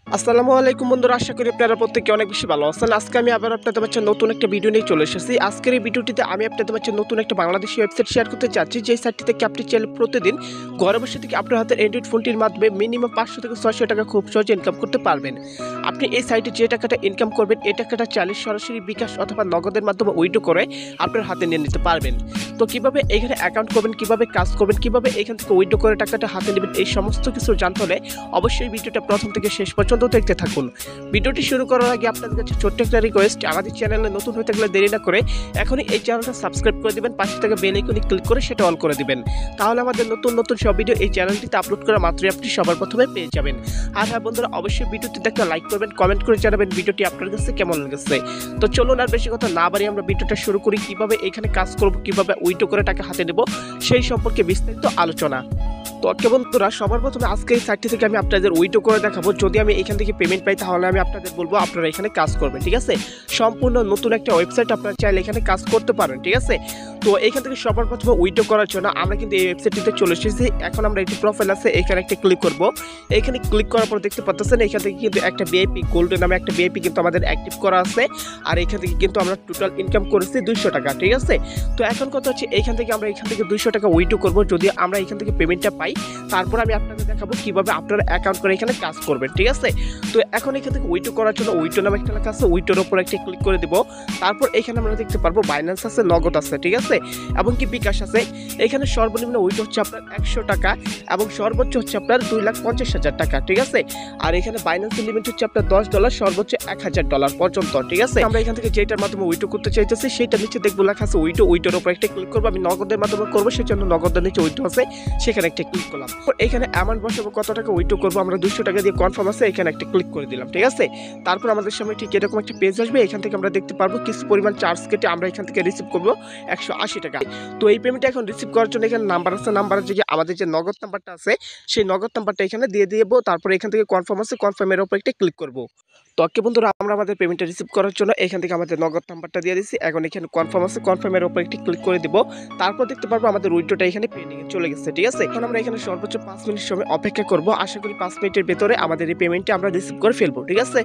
আসসালামু আলাইকুম বন্ধুরা, আশা করি আপনারা প্রত্যেকে অনেক বেশি ভালো আছেন। আজকে আমি আবার আপনাদের কাছে নতুন একটা ভিডিও নিয়ে চলে এসেছি। আজকের এই ভিডিওটিতে আমি আপনাদের কাছে নতুন একটা বাংলাদেশি ওয়েবসাইট শেয়ার করতে চাচ্ছি, যে সাইটটি থেকে আপনি চাইলে প্রতিদিন ঘরে বসে থেকে আপনার হাতের অ্যান্ড্রয়েড ফোনটির মাধ্যমে মিনিমাম 500 থেকে 600 টাকা খুব সহজে ইনকাম করতে পারবেন। আপনি এই সাইটে যে টাকাটা ইনকাম করবেন, এই টাকাটা চাইলে সরাসরি বিকাশ অথবা নগদের মাধ্যমে উইথড্র করে আপনার হাতে নিয়ে নিতে পারবেন। তো কিভাবে এখানে অ্যাকাউন্ট করবেন, কিভাবে কাজ করবেন, কিভাবে এখান থেকে উইথড্র করে টাকাটা হাতে নেবেন, এই সমস্ত কিছু জানতে হলে অবশ্যই ভিডিওটা প্রথম থেকে শেষ পর্যন্ত দেখতে থাকুন। ভিডিওটি শুরু করার আগে আপনাদের কাছে ছোট্ট একটা রিকোয়েস্ট, আমাদের চ্যানেলে নতুন হয়ে থাকলে দেরি না করে এখনই এই চ্যানেলটা সাবস্ক্রাইব করে দিবেন, পাশে থেকে বেল আইকনে ক্লিক করে সেটা অল করে দিবেন। তাহলে আমাদের নতুন নতুন সব ভিডিও এই চ্যানেলটিতে আপলোড করা মাত্রই আপনি সবার প্রথমে পেয়ে যাবেন। আর হ্যাঁ বন্ধুরা, অবশ্যই ভিডিওটিতে একটা লাইক করবেন, কমেন্ট করে জানাবেন ভিডিওটি আপনার কাছে কেমন লেগেছে। তো চলুন আর বেশি কথা না বাড়িয়ে আমরা ভিডিওটা শুরু করি। কিভাবে এখানে কাজ করব, কিভাবে উইথড্র করে টাকা হাতে নেব, সেই সম্পর্কে বিস্তারিত আলোচনা। তো বন্ধুরা, সবার প্রথমে আজকে এই সাইটটি থেকে আমি আপনাদের উইথড্র করে দেখাবো। যদি আমি এখান থেকে পেমেন্ট পাই তাহলে আমি আপনাদের বলবো আপনারা এখানে কাজ করবেন, ঠিক আছে। সম্পূর্ণ নতুন একটা ওয়েবসাইট, আপনারা চাইলে এখানে কাজ করতে পারেন, ঠিক আছে। তো এখান থেকে সবার প্রথমে উইথড্র করার জন্য আমরা কিন্তু এই ওয়েবসাইটটিতে চলে এসেছি। এখন আমরা একটি প্রোফাইল আছে, এখানে একটা ক্লিক করব। এখানে ক্লিক করার পর দেখতে পাচ্ছেন এখান থেকে কিন্তু একটা ভিআইপি গোল্ড নামে একটা ভিআইপি কিন্তু আমাদের অ্যাক্টিভ করা আছে। আর এখান থেকে কিন্তু আমরা টোটাল ইনকাম করেছি 200 টাকা, ঠিক আছে। তো এখন কথা হচ্ছে এখান থেকে 200 টাকা উইথড্র করব। যদি আমরা এখান থেকে পেমেন্টটা পাই, তারপর আমি আপনাদের দেখাবো কিভাবে আপনারা অ্যাকাউন্ট করে এখানে কাজ করবেন, ঠিক আছে। তো এখন এখান থেকে উইথড্র করার জন্য উইথড্র নামে একটা লেখা আছে, উইথড্রর উপর একটা ক্লিক করে দিব। তারপর এখানে আমরা দেখতে পারবো বাইন্যান্স আছে, নগদ আছে, ঠিক আছে, এবং কি বিকাশ আছে। এখানে সর্বনিম্ন উইথড্র হচ্ছে আপনার 100 টাকা এবং সর্বোচ্চ হচ্ছে আপনার 2,50,000 টাকা, ঠিক আছে। আর এখানে বাইন্যান্সের লিমিট হচ্ছে আপনার $10, সর্বোচ্চ $1,000 পর্যন্ত, ঠিক আছে। আমরা এখান থেকে যেটার মাধ্যমে উইথড্র করতে চাইতেছি সেটা নিচে দেখবো লেখা আছে উইথড্র। উইথড্রর উপর একটা ক্লিক করবো। আমি নগদের মাধ্যমে করবো, সেজন্য নগদের নিচে উইথড্র আছে, সেখানে একটা ক্লিক করলাম। এখানে অ্যামাউন্ট বসাবো, কত টাকা উইথড্র করবো। আমরা 200 টাকা দিয়ে কনফার্ম আছে, এখানে একটা ক্লিক করে দিলাম, ঠিক আছে। তারপর আমাদের সামনে ঠিক এরকম একটা পেজ আসবে। এখান থেকে আমরা দেখতে পারবো কিছু পরিমাণ চার্জ কেটে আমরা এখান থেকে রিসিভ করবো 180 টাকা। তো এই পেমেন্টটা এখন রিসিভ করার জন্য এখানে নাম্বার আছে, নাম্বারের যে আমাদের যে নগদ নাম্বারটা আছে সেই নগদ নাম্বারটা এখানে দিয়ে দেবো। তারপর এখান থেকে কনফার্ম আছে, কনফার্মের উপর একটা ক্লিক করবো। তো বন্ধুরা, আমরা আমাদের পেমেন্টটা রিসিভ করার জন্য এখান থেকে আমাদের নগদ নাম্বারটা দিয়ে দিচ্ছি। এখন এখানে কনফার্ম আছে, কনফার্মের উপর একটি ক্লিক করে দিব। তারপর দেখতে পারবো আমাদের উইথড্রটা এখানে পেন্ডিংয়ে চলে গেছে, ঠিক আছে। এখন আমরা এখানে সর্বোচ্চ 5 মিনিট সময় অপেক্ষা করব। আশা করি 5 মিনিটের ভেতরে আমাদের এই পেমেন্টটা আমরা রিসিভ করে ফেলবো, ঠিক আছে।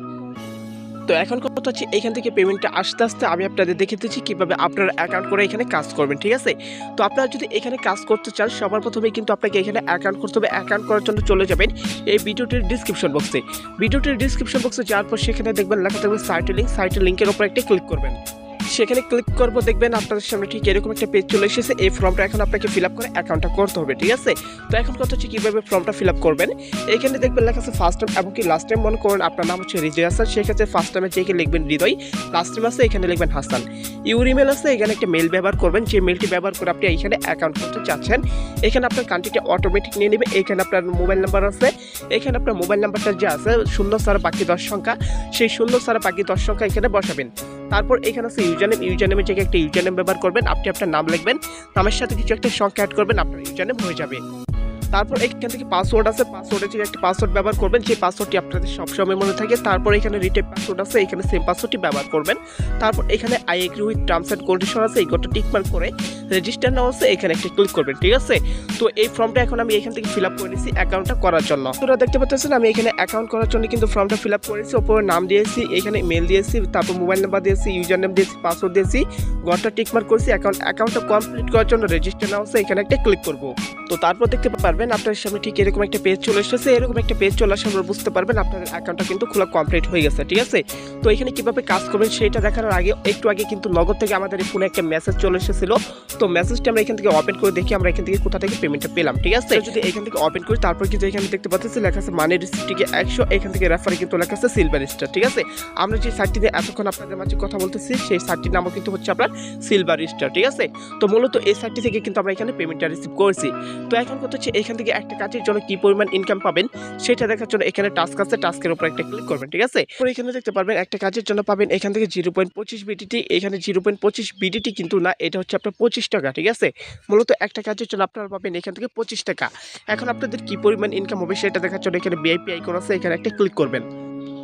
তো এখন কথা হচ্ছে এখান থেকে পেমেন্টটা আস্তে আস্তে আমি আপনাদের দেখে দিচ্ছি কিভাবে আপনারা অ্যাকাউন্ট করে এখানে কাজ করবেন, ঠিক আছে। তো আপনারা যদি এখানে কাজ করতে চান, সবার প্রথমে কিন্তু আপনাকে এখানে অ্যাকাউন্ট করতে হবে। অ্যাকাউন্ট করার জন্য চলে যাবেন এই ভিডিওটির ডিসক্রিপশন বক্সে। ভিডিওটির ডিসক্রিপশন বক্সে যাওয়ার পর সেখানে দেখবেন লেখা থাকবে সাইটের লিঙ্কের উপর একটা ক্লিক করবেন। সেখানে ক্লিক করবো, দেখবেন আপনাদের সামনে ঠিক এরকম একটা পেজ চলে এসেছে। এই ফর্মটা এখন আপনাকে ফিল আপ করে অ্যাকাউন্টটা করতে হবে, ঠিক আছে। তো এখন কথা হচ্ছে কীভাবে ফর্মটা ফিল আপ করবেন। এখানে দেখবেন লেখা আছে ফার্স্ট টাইম এবং কি লাস্ট টাইম। মনে করেন আপনার নাম হচ্ছে হৃদয় হাসান, সেক্ষেত্রে ফার্স্ট টাইমে চেকে লিখবেন হৃদয়, লাস্ট টাইম আছে এখানে লিখবেন হাসান। ইউর ইমেল আছে, এখানে একটা মেল ব্যবহার করবেন, যে মেলটি ব্যবহার করে আপনি এখানে অ্যাকাউন্ট করতে চাচ্ছেন। এখানে আপনার কান্ট্রিটা অটোমেটিক নিয়ে নেবে। এখানে আপনার মোবাইল নাম্বার আছে, এখানে আপনার মোবাইল নাম্বারটা যে আছে 0 ছাড়া বাকি 10 সংখ্যা, সেই 0 ছাড়া বাকি 10 সংখ্যা এখানে বসাবেন। তারপর এখানে আছে ইউজারনেমের জায়গায় একটা ইউজারনেম ব্যবহার করবেন। আপনি আপনার নাম লিখবেন, নামের সাথে কিছু একটা সংখ্যা অ্যাড করবেন, আপনার ইউজারনেম হয়ে যাবে। তারপর এখান থেকে পাসওয়ার্ড আছে, পাসওয়ার্ডের যে একটা পাসওয়ার্ড ব্যবহার করবেন, সেই পাসওয়ার্ডটি আপনাদের সবসময় মনে থাকে। তারপর এখানে রিটাইপ পাসওয়ার্ড আছে, এখানে সেম পাসওয়ার্ডটি ব্যবহার করবেন। তারপর এখানে I agree with terms and condition আছে, এই গোটা টিক মার্ক করে রেজিস্টার নাও আছে, এখানে একটা ক্লিক করবেন, ঠিক আছে। তো এই ফর্মটা এখন আমি এখান থেকে ফিল আপ করে নিয়েছি অ্যাকাউন্টটা করার জন্য। তোরা দেখতে পাচ্ছেন আমি এখানে অ্যাকাউন্ট করার জন্য কিন্তু ফর্মটা ফিল আপ করেছি। ওপরে নাম দিয়েছি, এখানে মেল দিয়েছি, তারপর মোবাইল নাম্বার দিয়েছি, ইউজার নেম দিয়েছি, পাসওয়ার্ড দিয়েছি, গোটা টিক মার্ক করেছি। অ্যাকাউন্টটা কমপ্লিট করার জন্য রেজিস্টার নাও আছে, এখানে একটা ক্লিক করবো। তো তারপর দেখতে পারবেন আপনার সামনে ঠিক এরকম একটা পেজ চলে এসেছে। এরকম একটা পেজ চলে আসার পর বুঝতে পারবেন আপনাদের অ্যাকাউন্টটা কিন্তু খোলা কমপ্লিট হয়ে গেছে, ঠিক আছে। তো এখানে কিভাবে কাজ করবেন সেটা দেখানোর আগে একটু আগে কিন্তু নগদ থেকে আমাদের এই ফোনে একটা মেসেজ চলে এসেছিল। তো মেসেজটা আমরা এখান থেকে ওপেন করে দেখি আমরা এখান থেকে কোথা থেকে পেমেন্টটা পেলাম, ঠিক আছে। যদি এখান থেকে ওপেন করি, তারপর কিন্তু এখানে দেখতে পাচ্ছি লেখা আছে মানি রিসিপ্টটিকে 100, এখান থেকে রেফারে কিন্তু লেখা আছে সিলভার স্টার, ঠিক আছে। আমরা যে সাইটটি নিয়ে এতক্ষণ আপনাদের মাঝে কথা বলতেছি সেই সাইটটির নামও কিন্তু হচ্ছে আপনার সিলভার স্টার, ঠিক আছে। তো মূলত এই সাইটটি থেকে কিন্তু আমরা এখানে পেমেন্টটা রিসিভ করেছি। তো এখন কথা হচ্ছে এখান থেকে একটা কাজের জন্য কি পরিমাণ ইনকাম পাবেন সেটা দেখার জন্য এখানে টাস্ক আছে, টাস্কের উপর একটা ক্লিক করবেন, ঠিক আছে। পরে এখানে দেখতে পারবেন একটা কাজের জন্য পাবেন এখান থেকে 0.25 বিডিটি। এখানে 0.25 বিডিটি কিন্তু না, এটা হচ্ছে আপনার 25 টাকা, ঠিক আছে। মূলত একটা কাজের জন্য আপনারা পাবেন এখান থেকে 25 টাকা। এখন আপনাদের কি পরিমাণ ইনকাম হবে সেটা দেখার জন্য এখানে ভিআইপি আইকন আছে, এখানে একটা ক্লিক করবেন।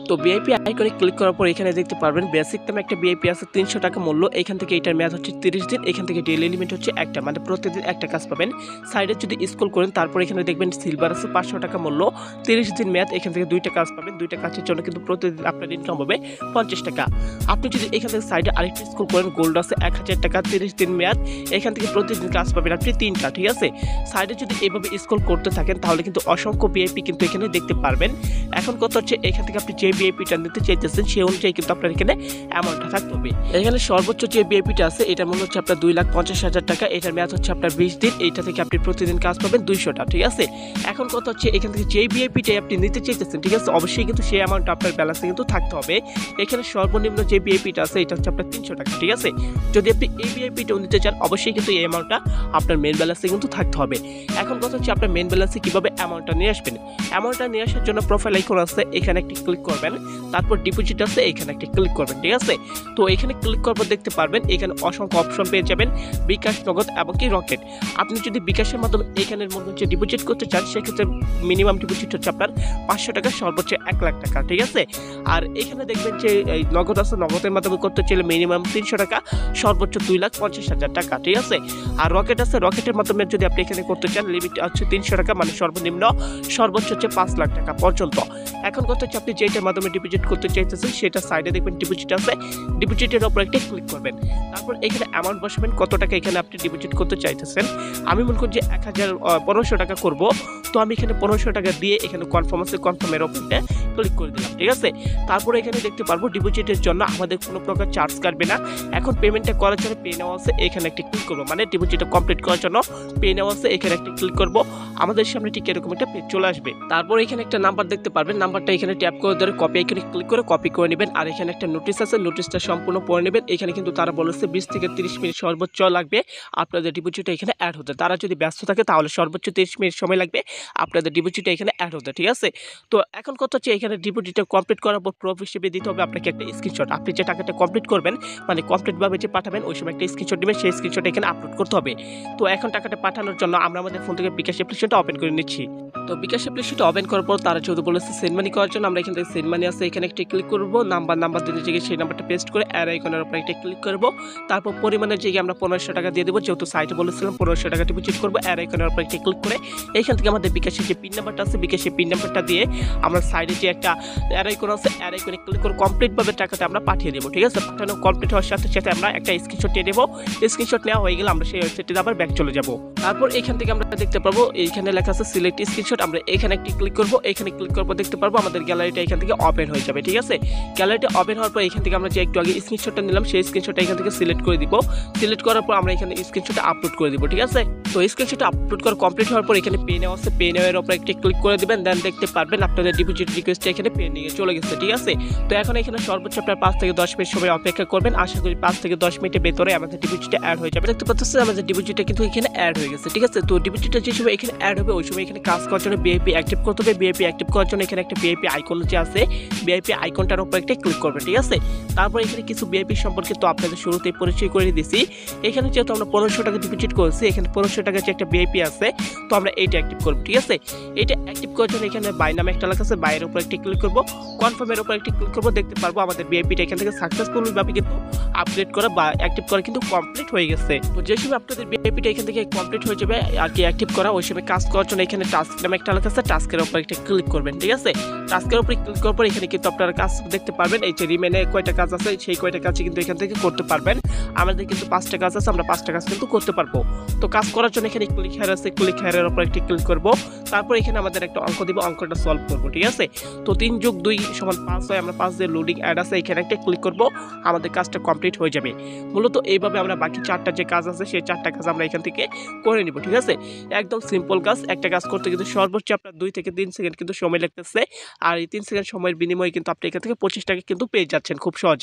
তো ভিআইপি আইকনে ক্লিক করার পর এখানে দেখতে পারবেন বেসিক নামে একটা ভিআইপি আছে 300 টাকা মূল্য। এখান থেকে এটার মেয়াদ হচ্ছে 30 দিন। এখান থেকে ডেইলি লিমিট হচ্ছে একটা, মানে প্রতিদিন একটা কাজ পাবেন। সাইডে যদি স্ক্রল করেন তারপর এখানে দেখবেন সিলভার আছে 500 টাকা মূল্য, 30 দিন মেয়াদ। এখান থেকে দুইটা কাজ পাবেন, দুইটা কাজের জন্য কিন্তু প্রতিদিন আপনার ইনকাম হবে 50 টাকা। আপনি যদি এখান থেকে সাইডে আরেকটু স্ক্রল করেন গোল্ড আছে 1000 টাকা 30 দিন মেয়াদ। এখান থেকে প্রতিদিন কাজ পাবেন আপনি 3টা, ঠিক আছে। সাইডে যদি এইভাবে স্ক্রল করতে থাকেন তাহলে কিন্তু অসংখ্য ভিআইপি কিন্তু এখানে দেখতে পারবেন। এখন কথা হচ্ছে এখান থেকে আপনি যে ভিআইপিটা নিতে চাইতেছেন সেই অনুযায়ী কিন্তু আপনার এখানে অ্যামাউন্টটা থাকতে হবে। এখানে সর্বোচ্চ যে ভিআইপিটা আছে এটার মূল্য হচ্ছে আপনার 2,50,000 টাকা। এটার মেয়াদ হচ্ছে আপনার 20 দিন। এইটা থেকে আপনি প্রতিদিন কাজ পাবেন 200টা, ঠিক আছে। এখন কথা হচ্ছে এখান থেকে যে ভিআইপিটাই আপনি নিতে চাইতেছেন, ঠিক আছে, অবশ্যই কিন্তু সেই অ্যামাউন্টটা আপনার ব্যালেন্সে কিন্তু থাকতে হবে। এখানে সর্বনিম্ন যে ভিআইপিটা আছে এটা হচ্ছে আপনার 300 টাকা, ঠিক আছে। যদি আপনি এই ভিআইপিটাও নিতে চান অবশ্যই কিন্তু এই অ্যামাউন্টটা আপনার মেন ব্যালেন্সে কিন্তু থাকতে হবে। এখন কথা হচ্ছে আপনার মেন ব্যালেন্সে কিভাবে অ্যামাউন্টটা নিয়ে আসবেন। অ্যামাউন্টটা নিয়ে আসার জন্য প্রোফাইল আইকন আছে, এখানে একটি ক্লিক করবেন, তারপর ডিপোজিট আছে এখানে একটি ক্লিক করবেন, ঠিক আছে। তো এখানে ক্লিক করার পর দেখতে পারবেন এখানে অসংখ্য অপশন পেয়ে যাবেন, বিকাশ, নগদ এবং কি রকেট। আপনি যদি বিকাশের মাধ্যমে এখানের মধ্যে ডিপোজিট করতে চান সেক্ষেত্রে মিনিমাম ডিপোজিট হচ্ছে আপনার 500 টাকা, সর্বোচ্চ 1 লাখ টাকা, ঠিক আছে। আর এখানে দেখবেন যে নগদ আছে, নগদের মাধ্যমে করতে চাইলে মিনিমাম 300 টাকা, সর্বোচ্চ 2,50,000 টাকা, ঠিক আছে। আর রকেট আছে, রকেটের মাধ্যমে যদি আপনি এখানে করতে চান লিমিট হচ্ছে 300 টাকা, মানে সর্বনিম্ন, সর্বোচ্চ হচ্ছে 5 লাখ টাকা পর্যন্ত। এখন কথা হচ্ছে আপনি যেটার মাধ্যমে ডিপোজিট করতে চাইতেছেন সেটা সাইডে দেখবেন ডিপোজিট আছে, ডিপোজিটের উপর একটা ক্লিক করবেন। তারপর এখানে অ্যামাউন্ট বসাবেন কত টাকা এখানে আপনি ডিপোজিট করতে চাইতেছেন। আমি মনে করি যে 1500 টাকা করব, তো আমি এখানে 1500 টাকা দিয়ে এখানে কনফার্ম আছে, কনফার্মের উপরে ক্লিক করে দিলাম, ঠিক আছে। তারপরে এখানে দেখতে পারবো ডিপোজিটের জন্য আমাদের কোনো প্রকার চার্জ কাটবে না। এখন পেমেন্টটা করার জন্য পে নেওয়া আছে, এখানে একটি ক্লিক করবো, মানে ডিপোজিটটা কমপ্লিট করার জন্য পে নেওয়া আছে, এখানে একটি ক্লিক করব। আমাদের সামনে ঠিক এরকম একটা পেজ চলে আসবে। তারপর এখানে একটা নাম্বার দেখতে পারবেন, নাম্বারটা এখানে ট্যাপ করে ধরে কপি আইকনে ক্লিক করে কপি করে নেবেন। আর এখানে একটা নোটিশ আছে, নোটিশটা সম্পূর্ণ পড়ে নেবেন। এখানে কিন্তু তারা বলেছে 20 থেকে 30 মিনিট সর্বোচ্চ লাগবে আপনাদের ডিপোজিটটা এখানে অ্যাড হতে। তারা যদি ব্যস্ত থাকে তাহলে সর্বোচ্চ 30 মিনিট সময় লাগবে আপনাদের ডিপোজিটটা এখানে অ্যাড হতে, ঠিক আছে। তো এখন কথা হচ্ছে এখানে ডিপোজিটটা কমপ্লিট করার পর প্রুফ হিসেবে দিতে হবে আপনাকে একটা স্ক্রিনশট। আপনি যে টাকাটা কমপ্লিট করবেন, মানে কমপ্লিটভাবে যে পাঠাবেন ওই সময় একটা স্ক্রিনশট নেবেন, সেই স্ক্রিনশট এখানে আপলোড করতে হবে। তো এখন টাকাটা পাঠানোর জন্য আমরা আমাদের ফোন থেকে বিকাশ অ্যাপ্লিকেশনটা ওপেন করে নিচ্ছি। তো বিকাশ অ্যাপ্লিকেশনটা ওপেন করার পর তারা যেহেতু বলেছে সেন্ড মানি করার জন্য আমরা এখান থেকে সেন্ড মানি আছে এখানে একটা ক্লিক করব। নাম্বার দিতে জায়গায় সেই নাম্বারটা পেস্ট করে অ্যাড আইকনের উপর একটা ক্লিক করব। তারপর পরিমাণের জায়গায় আমরা 1500 টাকা দিয়ে দেবো, যেহেতু সাইটে বলেছিলাম 1500 টাকা ডিপোজিট করবো। অ্যাড আইকনের উপর একটা ক্লিক করে এইখান থেকে আমাদের বিকাশের যে পিন নাম্বারটা আছে, বিকাশের পিন নাম্বারটা দিয়ে আমরা সাইডে যে একটা অ্যাড আইকন আছে অ্যাড আইকনে ক্লিক করে কমপ্লিটভাবে টাকাটা আমরা পাঠিয়ে দেবো, ঠিক আছে। পাঠানো কমপ্লিট হওয়ার সাথে সাথে আমরা একটা স্ক্রিনশট নিয়ে দেবো। স্ক্রিনশট নেওয়া হয়ে গেলে আমরা সেই ওয়েবসাইটে আবার ব্যাক চলে যাব। তারপর এখান থেকে আমরা দেখতে পারবো এইখানে লেখা আছে সিলেক্ট স্ক্রিনশট, আমরা এখানে একটি ক্লিক করব। এখানে ক্লিক করার পর দেখতে পারবো আমাদের গ্যালারিটা এখান থেকে ওপেন হয়ে যাবে, ঠিক আছে। গ্যালারিটা ওপেন হওয়ার পর এখান থেকে আমরা যে একটু আগে স্ক্রিনশটটা নিলাম সেই স্ক্রিনশটটা এখান থেকে সিলেক্ট করে দিব। সিলেক্ট করার পর আমরা এখানে স্ক্রিনশটটা আপলোড করে দিব, ঠিক আছে। তো স্ক্রিনশটটা আপলোড করা কমপ্লিট হওয়ার পর এখানে পে নেওয়া আছে, পে নেওয়ার উপর একটি ক্লিক করে দিবেন। দেন দেখতে পারবেন আপনাদের ডিপোজিট রিকোয়েস্টটা এখানে পে নিয়ে চলে গেছে, ঠিক আছে। তো এখন এখানে সর্বোচ্চ আপনার 5 থেকে 10 মিনিট সময় অপেক্ষা করবেন। আশা করি 5 থেকে 10 মিনিটের ভেতরে আমাদের ডিপোজিটটা অ্যাড হয়ে যাবে। দেখতে পাচ্ছেন আমাদের ডিপোজিটটা কিন্তু এখানে অ্যাড হয়ে গেছে, ঠিক আছে। তো ডিপোজিটটা যে সময় এখানে অ্যাড হবে ওই সময় এখানে কাজ করার জন্য ভিআইপি অ্যাক্টিভ করতে হবে। ভিআইপি অ্যাক্টিভ করার জন্য এখানে একটা ভিআইপি আইকন যে আছে, ভিআইপি আইকনটার উপর একটা ক্লিক করবেন, ঠিক আছে। তারপর এখানে কিছু ভিআইপি সম্পর্কে তো আপনাদের শুরুতেই পরিচয় করে দিয়েছি। এখানে যেহেতু আমরা 1500 টাকা ডিপোজিট করেছি, এখানে 1500 টাকা যে একটা ভিআইপি আছে, তো আমরা এইটা অ্যাক্টিভ করব, ঠিক আছে। এটা অ্যাক্টিভ করার জন্য এখানে বাই নামে একটা লেখা আছে, বাইয়ের উপর একটা ক্লিক করব, কনফার্মের উপর একটা ক্লিক করব। দেখতে পারবো আমাদের ভিআইপিটা এখান থেকে সাকসেসফুলি ভাবে কিন্তু আপডেট করা বা অ্যাক্টিভ করা কিন্তু কমপ্লিট হয়ে গেছে। তো যে সময় আপনাদের ভিআইপিটা এখান থেকে কমপ্লিট হয়ে যাবে আর কি অ্যাক্টিভ করা, ওই সময় কাজ করার জন্য এখানে টাস্ক নামে একটা লেখা আছে, টাস্কের উপর একটা ক্লিক করবেন, ঠিক আছে। টাস্কের উপর ক্লিক করার পর এখানে কিন্তু আপনারা কাজ দেখতে পারবেন। এই যে রিমেনে কয়টা কাজ আছে সেই কয়টা কাজ কিন্তু এখান থেকে করতে পারবেন। আমাদের কিন্তু 5টা কাজ আছে, আমরা 5টা কাজ কিন্তু করতে পারবো। তো কাজ করার জন্য এখানে ক্লিক হেয়ার আছে, ক্লিক হেয়ারের উপর একটা ক্লিক করব। তারপর এখানে আমাদের একটা অঙ্ক দিব, অঙ্কটা সলভ করব, ঠিক আছে। তো 3 + 2 = 5 হয়, আমরা 5 দিয়ে লোডিং অ্যাড আছে এখানে একটা ক্লিক করব, আমাদের কাজটা কমপ্লিট হয়ে যাবে। মূলত এইভাবে আমরা বাকি 4টা যে কাজ আছে সেই 4টা কাজ আমরা এখান থেকে করে নিব, ঠিক আছে। একদম সিম্পল কাজ। একটা কাজ করতে কিন্তু সর্বোচ্চ আপনার 2 থেকে 3 সেকেন্ড কিন্তু সময় লাগতেছে। আর এই 3 সেকেন্ড সময়ের বিনিময়ে কিন্তু আপনি এখান থেকে 25 টাকা কিন্তু পেয়ে যাচ্ছেন খুব সহজে।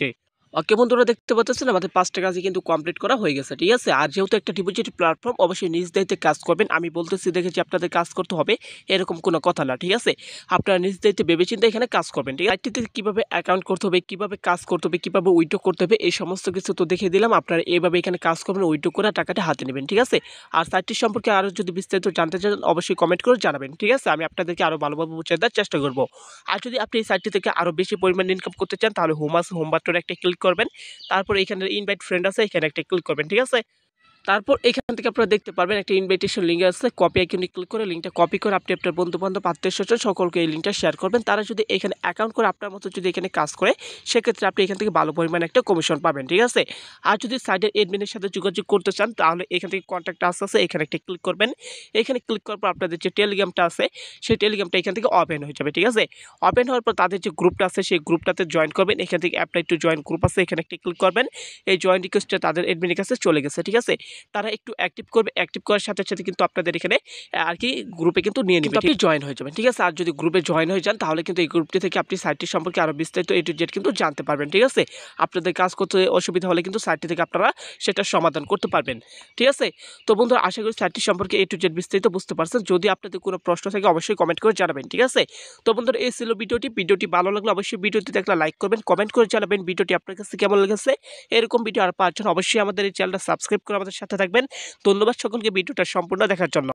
ওকে বন্ধুরা, দেখতে পাচ্ছেন আমাদের 5টা কাজই কিন্তু কমপ্লিট করা হয়ে গেছে, ঠিক আছে। আর যেহেতু একটা ডিপোজিট প্ল্যাটফর্ম, অবশ্যই নিজ দায়িত্বে কাজ করবেন। আমি বলতেছি দেখেছি আপনাদের কাজ করতে হবে এরকম কোনো কথা না, ঠিক আছে। আপনারা নিজ দায়িত্বে ভেবেচিন্তে এখানে কাজ করবেন, ঠিক আছে। সাইটটিতে কীভাবে অ্যাকাউন্ট করতে হবে, কীভাবে কাজ করতে হবে, কীভাবে উইথড্র করতে হবে, এই সমস্ত কিছু তো দেখিয়ে দিলাম। আপনারা এইভাবে এখানে কাজ করবেন, উইথড্র করে টাকাটা হাতে নেবেন, ঠিক আছে। আর সাইটটি সম্পর্কে আরও যদি বিস্তারিত জানতে চান অবশ্যই কমেন্ট করে জানাবেন, ঠিক আছে। আমি আপনাদেরকে আরও ভালোভাবে বুঝিয়ে দেওয়ার চেষ্টা করব। আর যদি আপনি এই সাইটটি থেকে আরও বেশি পরিমাণে ইনকাম করতে চান তাহলে হোম বাটনে একটা ক্লিক করবেন। তারপর এখানে ইনভাইট ফ্রেন্ড আছে, এখানে একটা ক্লিক করবেন, ঠিক আছে। তারপর এখান থেকে আপনারা দেখতে পারবেন একটা ইনভাইটেশন লিঙ্ক আছে, কপি আইকনে ক্লিক করে লিঙ্কটা কপি করে আপনি আপনার বন্ধু-বান্ধব, আত্মীয়-স্বজন সকলকে এই লিঙ্কটা শেয়ার করবেন। তারা যদি এখানে অ্যাকাউন্ট করে আপনার মতো যদি এখানে কাজ করে, সেক্ষেত্রে আপনি এখান থেকে ভালো পরিমাণে একটা কমিশন পাবেন, ঠিক আছে। আর যদি সাইটের অ্যাডমিনের সাথে যোগাযোগ করতে চান তাহলে এখান থেকে কন্ট্যাক্ট আস আছে, এখানে একটা ক্লিক করবেন। এখানে ক্লিক করার পর আপনাদের যে টেলিগ্রামটা আছে সেই টেলিগ্রামটা এখান থেকে ওপেন হয়ে যাবে, ঠিক আছে। ওপেন হওয়ার পর তাদের যে গ্রুপটা আছে সেই গ্রুপটাতে জয়েন করবেন। এখান থেকে অ্যাপ্লাই টু জয়েন গ্রুপ আছে, এখানে একটা ক্লিক করবেন। এই জয়েন রিকোয়েস্টটা তাদের অ্যাডমিনের কাছে চলে গেছে, ঠিক আছে। তারা একটু অ্যাক্টিভ করবে, অ্যাক্টিভ করার সাথে সাথে কিন্তু আপনাদের এখানে আর কি গ্রুপে কিন্তু নিয়ে নেবে, আপনি জয়েন হয়ে যাবেন, ঠিক আছে। আর যদি গ্রুপে জয়েন হয়ে যান তাহলে কিন্তু এই গ্রুপটি থেকে আপনি সাইটটি সম্পর্কে আরও বিস্তারিত A to Z কিন্তু জানতে পারবেন, ঠিক আছে। আপনাদের কাজ করতে অসুবিধা হলে কিন্তু সাইটটি থেকে আপনারা সেটা সমাধান করতে পারবেন, ঠিক আছে। তো বন্ধুরা, আশা করি সাইটটি সম্পর্কে A to Z বিস্তারিত বুঝতে পারছেন। যদি আপনাদের কোনো প্রশ্ন থাকে অবশ্যই কমেন্ট করে জানাবেন, ঠিক আছে। তো বন্ধুরা, এই ছিল ভিডিওটি ভালো লাগলে অবশ্যই ভিডিওটি দেখলে লাইক করবেন, কমেন্ট করে জানাবেন ভিডিওটি আপনার কাছে কেমন লেগেছে। এরকম ভিডিও আর পাওয়ার জন্য অবশ্যই আমাদের এই চ্যানেলটা সাবস্ক্রাইব করে আমাদের সাথে থাকবেন। ধন্যবাদ সকলকে ভিডিওটা সম্পূর্ণ দেখার জন্য।